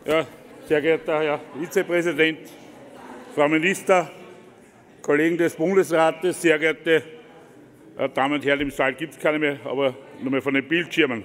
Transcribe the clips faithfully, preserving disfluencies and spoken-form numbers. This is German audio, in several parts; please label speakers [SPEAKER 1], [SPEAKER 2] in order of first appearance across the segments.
[SPEAKER 1] Ja, sehr geehrter Herr Vizepräsident, Frau Minister, Kollegen des Bundesrates, sehr geehrte Damen und Herren, im Saal gibt es keine mehr, aber nur mehr von den Bildschirmen.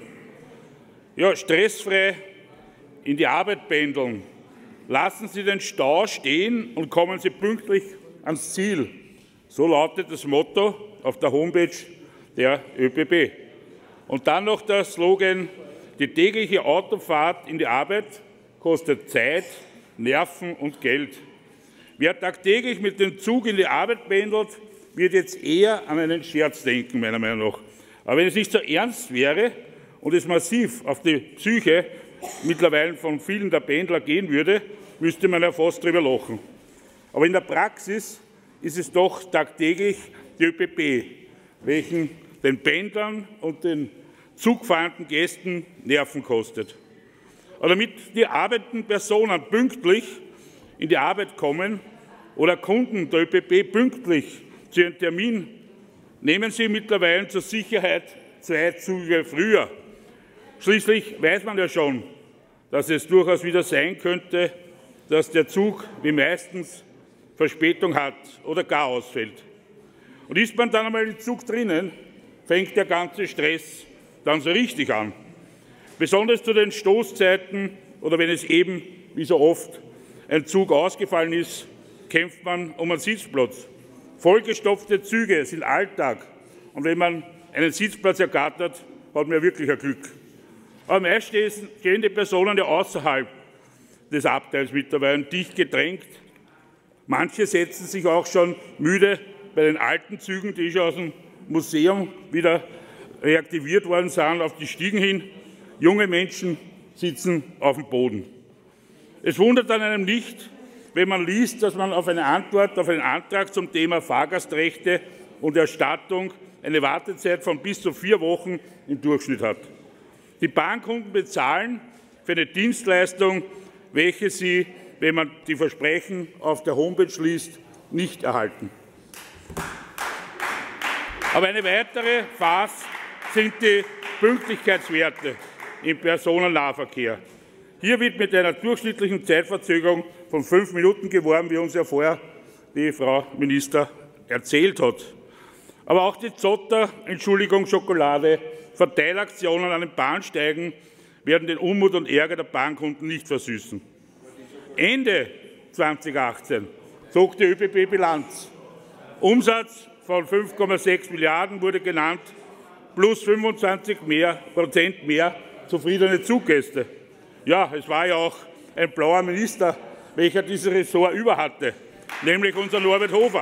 [SPEAKER 1] Ja, stressfrei in die Arbeit pendeln. Lassen Sie den Stau stehen und kommen Sie pünktlich ans Ziel. So lautet das Motto auf der Homepage der ÖBB. Und dann noch der Slogan: Die tägliche Autofahrt in die Arbeit kostet Zeit, Nerven und Geld. Wer tagtäglich mit dem Zug in die Arbeit pendelt, wird jetzt eher an einen Scherz denken, meiner Meinung nach. Aber wenn es nicht so ernst wäre und es massiv auf die Psyche mittlerweile von vielen der Pendler gehen würde, müsste man ja fast drüber lachen. Aber in der Praxis ist es doch tagtäglich die ÖBB, welchen den Pendlern und den zugfahrenden Gästen Nerven kostet. Aber damit die arbeitenden Personen pünktlich in die Arbeit kommen oder Kunden der ÖBB pünktlich zu ihrem Termin, nehmen sie mittlerweile zur Sicherheit zwei Züge früher. Schließlich weiß man ja schon, dass es durchaus wieder sein könnte, dass der Zug wie meistens Verspätung hat oder gar ausfällt. Und ist man dann einmal im Zug drinnen, fängt der ganze Stress dann so richtig an. Besonders zu den Stoßzeiten oder wenn es eben, wie so oft, ein Zug ausgefallen ist, kämpft man um einen Sitzplatz. Vollgestopfte Züge sind Alltag. Und wenn man einen Sitzplatz ergattert, hat man wirklich ein Glück. Aber meist stehen die Personen ja außerhalb des Abteils mittlerweile dicht gedrängt. Manche setzen sich auch schon müde bei den alten Zügen, die schon aus dem Museum wieder reaktiviert worden sind, auf die Stiegen hin. Junge Menschen sitzen auf dem Boden. Es wundert dann einem nicht, wenn man liest, dass man auf eine Antwort auf einen Antrag zum Thema Fahrgastrechte und Erstattung eine Wartezeit von bis zu vier Wochen im Durchschnitt hat. Die Bahnkunden bezahlen für eine Dienstleistung, welche sie, wenn man die Versprechen auf der Homepage liest, nicht erhalten. Aber eine weitere Farce sind die Pünktlichkeitswerte im Personennahverkehr. Hier wird mit einer durchschnittlichen Zeitverzögerung von fünf Minuten geworben, wie uns ja vorher die Frau Minister erzählt hat. Aber auch die Zotter, Entschuldigung, Schokolade, Verteilaktionen an den Bahnsteigen werden den Unmut und Ärger der Bahnkunden nicht versüßen. Ende zweitausendachtzehn zog die ÖBB Bilanz. Umsatz von fünf Komma sechs Milliarden wurde genannt, plus fünfundzwanzig Prozent mehr zufriedene Zuggäste. Ja, es war ja auch ein blauer Minister, welcher dieses Ressort über hatte, nämlich unser Norbert Hofer.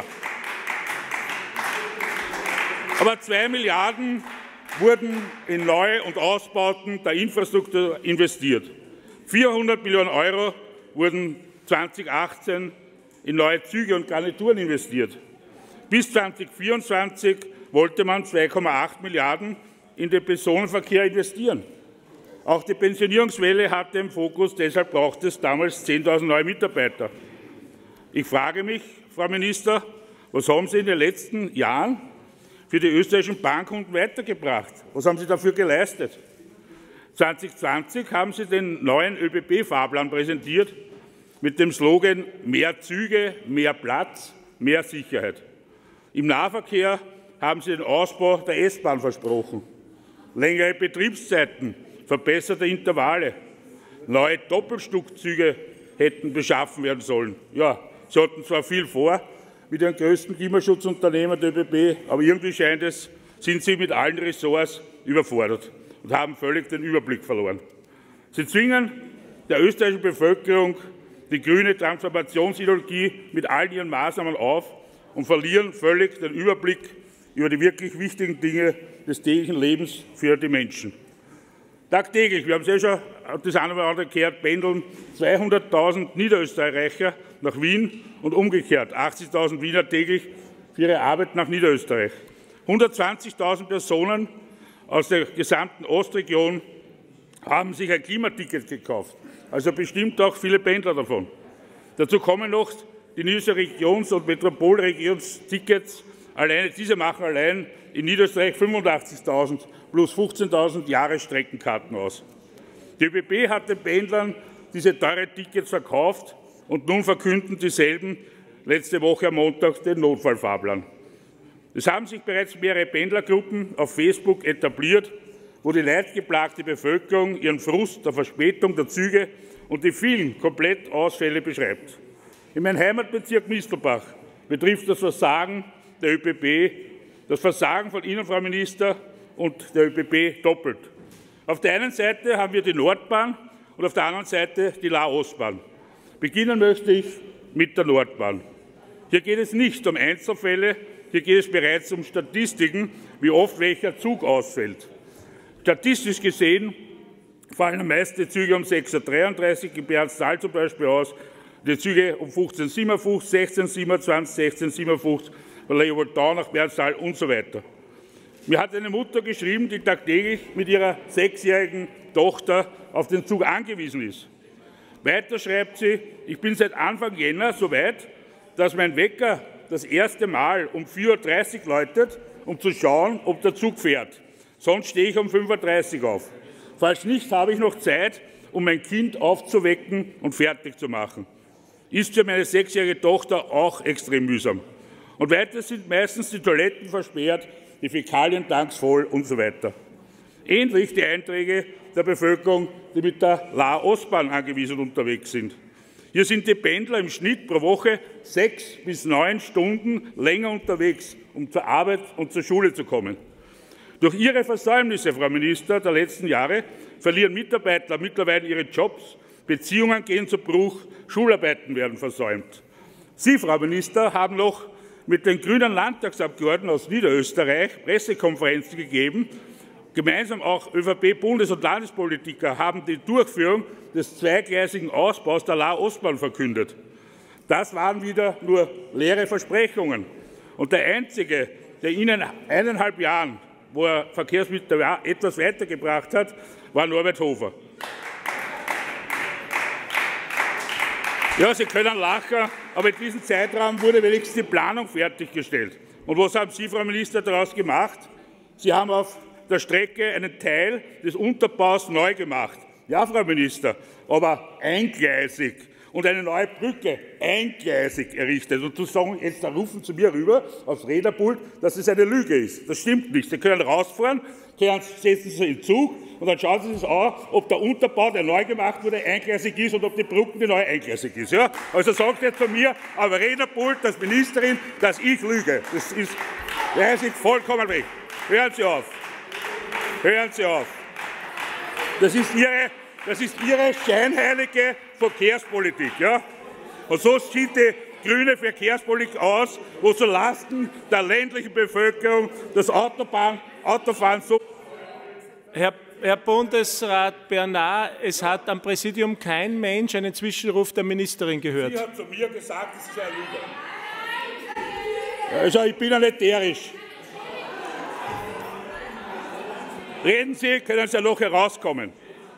[SPEAKER 1] Aber zwei Milliarden wurden in Neu- und Ausbauten der Infrastruktur investiert. vierhundert Millionen Euro wurden zweitausendachtzehn in neue Züge und Garnituren investiert. Bis zweitausendvierundzwanzig wollte man zwei Komma acht Milliarden in den Personenverkehr investieren. Auch die Pensionierungswelle hatte im Fokus, deshalb braucht es damals zehntausend neue Mitarbeiter. Ich frage mich, Frau Minister, was haben Sie in den letzten Jahren für die österreichischen Bahnkunden weitergebracht? Was haben Sie dafür geleistet? zweitausendzwanzig haben Sie den neuen ÖBB-Fahrplan präsentiert mit dem Slogan Mehr Züge, mehr Platz, mehr Sicherheit. Im Nahverkehr haben Sie den Ausbau der S-Bahn versprochen, längere Betriebszeiten, verbesserte Intervalle, neue Doppelstuckzüge hätten beschaffen werden sollen. Ja, Sie hatten zwar viel vor mit Ihren größten Klimaschutzunternehmen der ÖBB, aber irgendwie scheint es, sind Sie mit allen Ressorts überfordert und haben völlig den Überblick verloren. Sie zwingen der österreichischen Bevölkerung die grüne Transformationsideologie mit all ihren Maßnahmen auf und verlieren völlig den Überblick über die wirklich wichtigen Dinge des täglichen Lebens für die Menschen. Tagtäglich, wir haben es ja schon das eine oder andere gehört, pendeln zweihunderttausend Niederösterreicher nach Wien und umgekehrt achtzigtausend Wiener täglich für ihre Arbeit nach Niederösterreich. hundertzwanzigtausend Personen aus der gesamten Ostregion haben sich ein Klimaticket gekauft, also bestimmt auch viele Pendler davon. Dazu kommen noch die niederösterreichischen Regions- und Metropolregionstickets. Alleine, diese machen allein in Niederösterreich fünfundachtzigtausend plus fünfzehntausend Jahresstreckenkarten aus. Die ÖBB hat den Pendlern diese teuren Tickets verkauft und nun verkünden dieselben letzte Woche am Montag den Notfallfahrplan. Es haben sich bereits mehrere Pendlergruppen auf Facebook etabliert, wo die leidgeplagte Bevölkerung ihren Frust der Verspätung der Züge und die vielen Komplettausfälle beschreibt. In meinem Heimatbezirk Mistelbach betrifft das Versagen der ÖBB, das Versagen von Ihnen, Frau Minister, und der ÖBB doppelt. Auf der einen Seite haben wir die Nordbahn und auf der anderen Seite die La-Ostbahn. Beginnen möchte ich mit der Nordbahn. Hier geht es nicht um Einzelfälle, hier geht es bereits um Statistiken, wie oft welcher Zug ausfällt. Statistisch gesehen fallen am meisten die Züge um sechs Uhr dreiunddreißig in Bernstal zum Beispiel aus, die Züge um fünfzehn Uhr siebenundfünfzig, sechzehn Uhr siebenundzwanzig, sechzehn Uhr siebenundfünfzig, von Leopoldau nach Bernstal und so weiter. Mir hat eine Mutter geschrieben, die tagtäglich mit ihrer sechsjährigen Tochter auf den Zug angewiesen ist. Weiter schreibt sie, ich bin seit Anfang Jänner so weit, dass mein Wecker das erste Mal um vier Uhr dreißig läutet, um zu schauen, ob der Zug fährt. Sonst stehe ich um fünf Uhr dreißig auf. Falls nicht, habe ich noch Zeit, um mein Kind aufzuwecken und fertig zu machen. Ist für meine sechsjährige Tochter auch extrem mühsam. Und weiter sind meistens die Toiletten versperrt, die Fäkalientanks voll und so weiter. Ähnlich die Einträge der Bevölkerung, die mit der La-Ostbahn angewiesen unterwegs sind. Hier sind die Pendler im Schnitt pro Woche sechs bis neun Stunden länger unterwegs, um zur Arbeit und zur Schule zu kommen. Durch Ihre Versäumnisse, Frau Minister, der letzten Jahre verlieren Mitarbeiter mittlerweile ihre Jobs, Beziehungen gehen zu Bruch, Schularbeiten werden versäumt. Sie, Frau Minister, haben noch mit den grünen Landtagsabgeordneten aus Niederösterreich Pressekonferenzen gegeben. Gemeinsam auch ÖVP-Bundes- und Landespolitiker haben die Durchführung des zweigleisigen Ausbaus der La-Ostbahn verkündet. Das waren wieder nur leere Versprechungen. Und der Einzige, der Ihnen eineinhalb Jahren, wo er Verkehrsmittel etwas weitergebracht hat, war Norbert Hofer. Ja, Sie können lachen, aber in diesem Zeitraum wurde wenigstens die Planung fertiggestellt. Und was haben Sie, Frau Minister, daraus gemacht? Sie haben auf der Strecke einen Teil des Unterbaus neu gemacht. Ja, Frau Minister, aber eingleisig. Und eine neue Brücke eingleisig errichtet. Und zu sagen, jetzt da rufen Sie mir rüber aufs Räderpult, dass es eine Lüge ist. Das stimmt nicht. Sie können rausfahren, setzen Sie in den Zug und dann schauen Sie sich an, ob der Unterbau, der neu gemacht wurde, eingleisig ist und ob die Brücke, die neu eingleisig ist. Ja? Also sagen Sie jetzt von mir am Räderpult als Ministerin, dass ich lüge. Das ist, ja, Sie vollkommen weg. Hören Sie auf. Hören Sie auf. Das ist Ihre, das ist Ihre scheinheilige Verkehrspolitik. Ja? Und so sieht die grüne Verkehrspolitik aus, wo zu Lasten der ländlichen Bevölkerung das Autobahn, Autofahren so.
[SPEAKER 2] Herr, Herr Bundesrat Bernard, es hat am Präsidium kein Mensch einen Zwischenruf der Ministerin gehört.
[SPEAKER 1] Sie hat zu mir gesagt, das ist eine Lüge. Also ich bin ja nicht derisch. Reden Sie, können Sie ja noch herauskommen.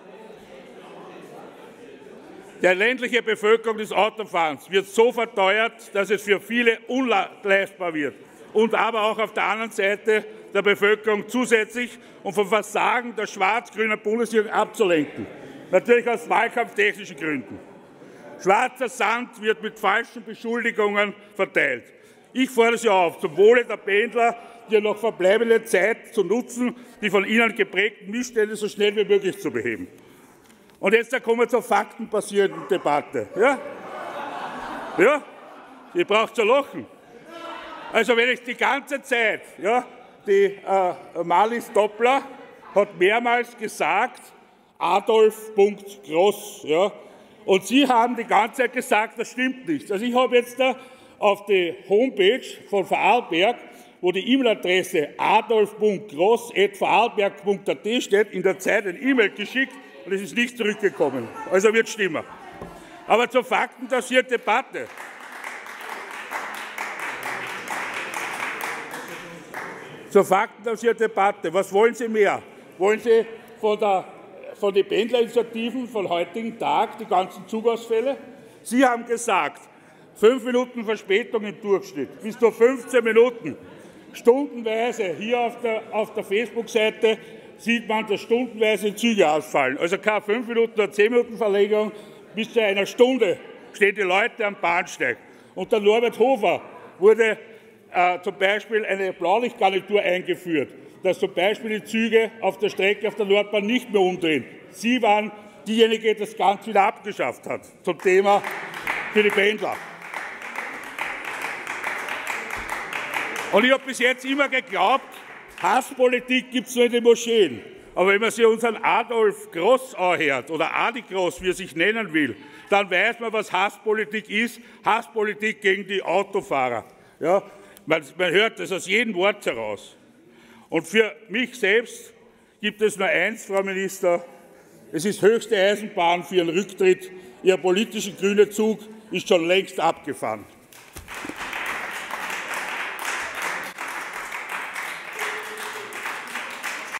[SPEAKER 1] Der ländliche Bevölkerung des Autofahrens wird so verteuert, dass es für viele unleistbar wird. Und aber auch auf der anderen Seite der Bevölkerung zusätzlich, um vom Versagen der schwarz-grünen Bundesregierung abzulenken. Natürlich aus wahlkampftechnischen Gründen. Schwarzer Sand wird mit falschen Beschuldigungen verteilt. Ich fordere Sie auf, zum Wohle der Pendler die noch verbleibende Zeit zu nutzen, die von Ihnen geprägten Missstände so schnell wie möglich zu beheben. Und jetzt da kommen wir zur faktenbasierten Debatte. Ja? Ja? Die braucht zu lachen. Also wenn ich die ganze Zeit, ja, die äh, Marlies Doppler hat mehrmals gesagt, Adolf Groß, ja, und Sie haben die ganze Zeit gesagt, das stimmt nicht. Also ich habe jetzt da auf die Homepage von Vorarlberg, wo die E-Mail-Adresse adolf punkt groß at vorarlberg punkt at steht, in der Zeit ein E-Mail geschickt und es ist nicht zurückgekommen. Also wird stimmen. Aber zur faktenbasierten Debatte. Zur faktenbasierten Debatte. Was wollen Sie mehr? Wollen Sie von, der, von den Pendlerinitiativen von heutigen Tag die ganzen Zugausfälle? Sie haben gesagt, fünf Minuten Verspätung im Durchschnitt, bis zu fünfzehn Minuten. Stundenweise, hier auf der, auf der Facebook-Seite sieht man, dass stundenweise Züge ausfallen. Also keine fünf Minuten oder zehn Minuten Verlängerung, bis zu einer Stunde stehen die Leute am Bahnsteig. Unter Norbert Hofer wurde äh, zum Beispiel eine Blaulichtgarnitur eingeführt, dass zum Beispiel die Züge auf der Strecke auf der Nordbahn nicht mehr umdrehen. Sie waren diejenige, die das Ganze wieder abgeschafft hat, zum Thema für die Pendler. Und ich habe bis jetzt immer geglaubt, Hasspolitik gibt es nur in den Moscheen. Aber wenn man sich unseren Adolf Gross anhört, oder Adi Gross, wie er sich nennen will, dann weiß man, was Hasspolitik ist. Hasspolitik gegen die Autofahrer. Ja, man, man hört das aus jedem Wort heraus. Und für mich selbst gibt es nur eins, Frau Minister. Es ist höchste Eisenbahn für Ihren Rücktritt. Ihr politischer grüner Zug ist schon längst abgefahren.